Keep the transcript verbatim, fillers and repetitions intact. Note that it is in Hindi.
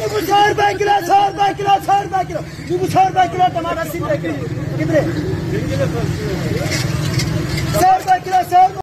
नींबू सौ रुपए किलो, सौ रुपए किलो, सौ रुपए किलो, नींबू सौ रुपए किलो, टमाटर अस्सी रुपए किलो, कितने? सौ रुपए किलो, सौ